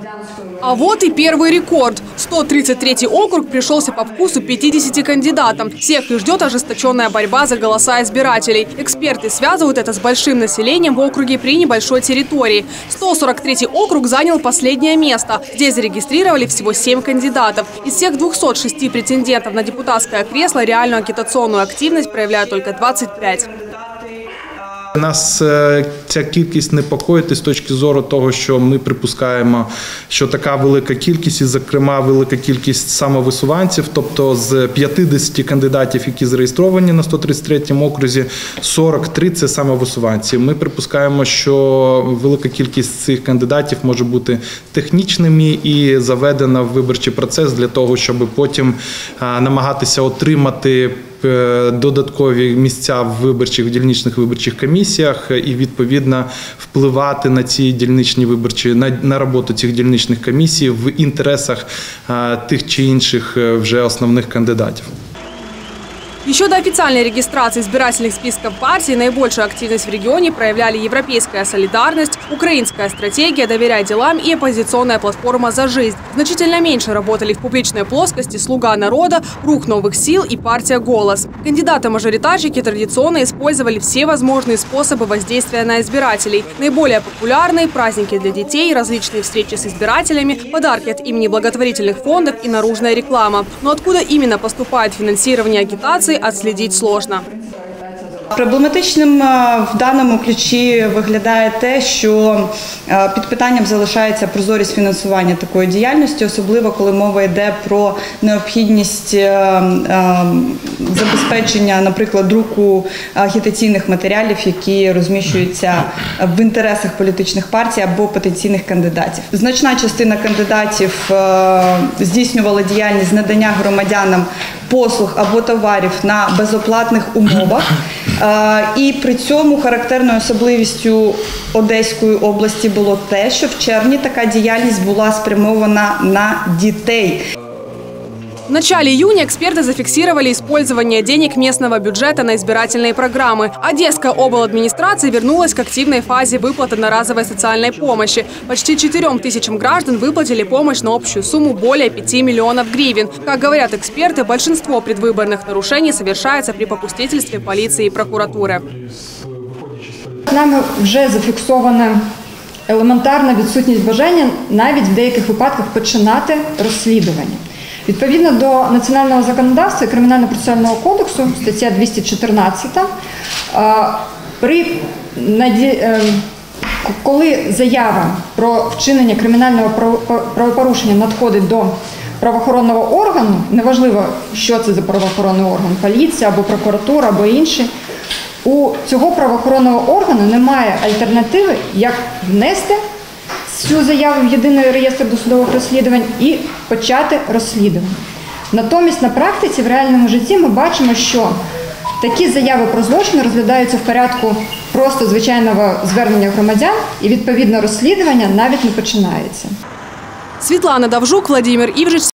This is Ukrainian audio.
А вот и первый рекорд. 133-й округ пришелся по вкусу 50 кандидатам. Всех их ждет ожесточенная борьба за голоса избирателей. Эксперты связывают это с большим населением в округе при небольшой территории. 143-й округ занял последнее место. Здесь зарегистрировали всего 7 кандидатов. Из всех 206 претендентов на депутатское кресло реальную агитационную активность проявляют только 25. Нас ця кількість непокоїть з точки зору того, що ми припускаємо, що така велика кількість, і, зокрема, велика кількість самовисуванців, тобто з 50 кандидатів, які зареєстровані на 133-му окрузі, 43 – це самовисуванці. Ми припускаємо, що велика кількість цих кандидатів може бути технічними і заведена в виборчий процес для того, щоб потім намагатися отримати додаткові місця в дільничних виборчих комісіях і, відповідно, впливати на ці дільничні виборчі, на роботу цих дільничних комісій в інтересах тих чи інших вже основних кандидатів. Еще до официальной регистрации избирательных списков партий наибольшую активность в регионе проявляли Европейская солидарность, Украинская стратегия «Доверяй делам» и оппозиционная платформа «За жизнь». Значительно меньше работали в публичной плоскости «Слуга народа», «Рух новых сил» и партия «Голос». Кандидаты-мажоритарщики традиционно использовали все возможные способы воздействия на избирателей. Наиболее популярные – праздники для детей, различные встречи с избирателями, подарки от имени благотворительных фондов и наружная реклама. Но откуда именно поступает финансирование агитации, отследить сложно. Проблематичним в даному ключі виглядає те, що під питанням залишається прозорість фінансування такої діяльності, особливо коли мова йде про необхідність забезпечення, наприклад, друку агітаційних матеріалів, які розміщуються в інтересах політичних партій або потенційних кандидатів. Значна частина кандидатів здійснювала діяльність з надання громадянам послуг або товарів на безоплатних умовах. І при цьому характерною особливістю Одеської області було те, що в червні така діяльність була спрямована на дітей. В начале июня эксперты зафиксировали использование денег местного бюджета на избирательные программы. Одесская обладминистрация вернулась к активной фазе выплат одноразовой социальной помощи. Почти 4 тысячам граждан выплатили помощь на общую сумму более 5 миллионов гривен. Как говорят эксперты, большинство предвыборных нарушений совершается при попустительстве полиции и прокуратуры. Нами вже зафіксована елементарна відсутність бажання навіть в деяких випадках починати розслідування. Відповідно до національного законодавства і Кримінально-процесуального кодексу, стаття 214, коли заява про вчинення кримінального правопорушення надходить до правоохоронного органу, неважливо, що це за правоохоронний орган, поліція або прокуратура або інший, у цього правоохоронного органу немає альтернативи, як внести цю заяву в єдиний реєстр досудових розслідувань і почати розслідування. Натомість на практиці, в реальному житті ми бачимо, що такі заяви про злочин розглядаються в порядку просто звичайного звернення громадян і відповідно розслідування навіть не починається. Светлана Давжук, Владимир Ивжич.